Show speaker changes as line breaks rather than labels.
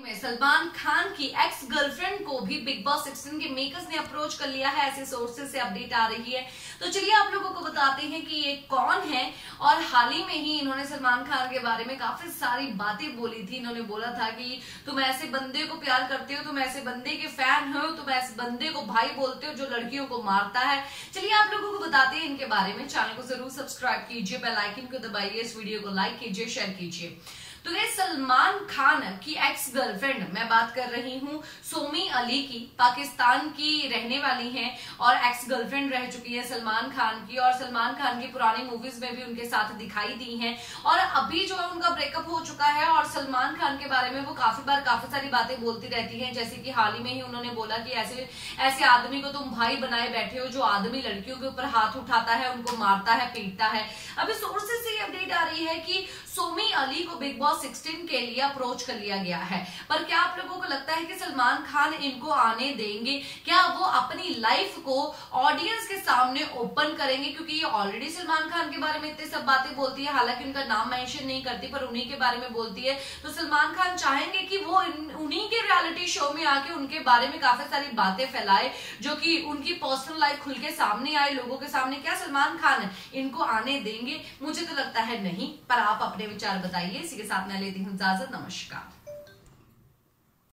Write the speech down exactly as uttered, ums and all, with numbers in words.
सलमान खान की x girlfriend को भी बिग बॉस सिक्सटीन के मेकर्स ने अप्रोच कर लिया है, ऐसे सोर्सेज से अपडेट आ रही है। तो चलिए आप लोगों को बताते हैं कि ये कौन है। और हाल ही में ही इन्होंने सलमान खान के बारे में काफी सारी बातें बोली थी। इन्होंने बोला था कि तुम ऐसे बंदे को प्यार करते हो, तुम ऐसे बंदे के फैन हो, तुम ऐसे बंदे को भाई बोलते हो जो लड़कियों को मारता है। चलिए आप लोगों को बताते हैं इनके बारे में। चैनल को जरूर सब्सक्राइब कीजिए, बेल आइकन को दबाइए, इस वीडियो को लाइक कीजिए, शेयर कीजिए। तो ये सलमान खान की एक्स गर्लफ्रेंड, मैं बात कर रही हूँ सोमी अली की, पाकिस्तान की रहने वाली हैं और एक्स गर्लफ्रेंड रह चुकी है सलमान खान की, और सलमान खान की पुरानी मूवीज में भी उनके साथ दिखाई दी हैं। और अभी जो है उनका ब्रेकअप हो चुका है और सलमान खान के बारे में वो काफी बार काफी सारी बातें बोलती रहती हैं। जैसे कि हाल ही में ही उन्होंने बोला कि ऐसे ऐसे आदमी को तुम भाई बनाए बैठे हो जो आदमी लड़कियों के ऊपर हाथ उठाता है, उनको मारता है, पीटता है। अभी सोर्सेज से अपडेट आ रही है कि सोमी अली को बिग बॉस सिक्सटीन के लिए अप्रोच कर लिया गया है। पर क्या आप लोगों को लगता है कि सलमान खान इनको आने देंगे? क्या वो अपनी लाइफ को ऑडियंस के सामने ओपन करेंगे? क्योंकि ये ऑलरेडी सलमान खान के बारे में इतनी सब बातें बोलती है, हालांकि उनका नाम मेंशन नहीं करती पर उन्हीं के बारे में बोलती है। तो सलमान खान चाहेंगे कि वो उन्हीं के रियलिटी शो में आके उनके बारे में काफी सारी बातें फैलाए, जो कि उनकी पर्सनल लाइफ खुल के सामने आए लोगों के सामने। क्या सलमान खान इनको आने देंगे? मुझे तो लगता है नहीं, पर आप अपने विचार बताइए। इसी के साथ मैं लेती हूँ इजाजत। नमस्कार।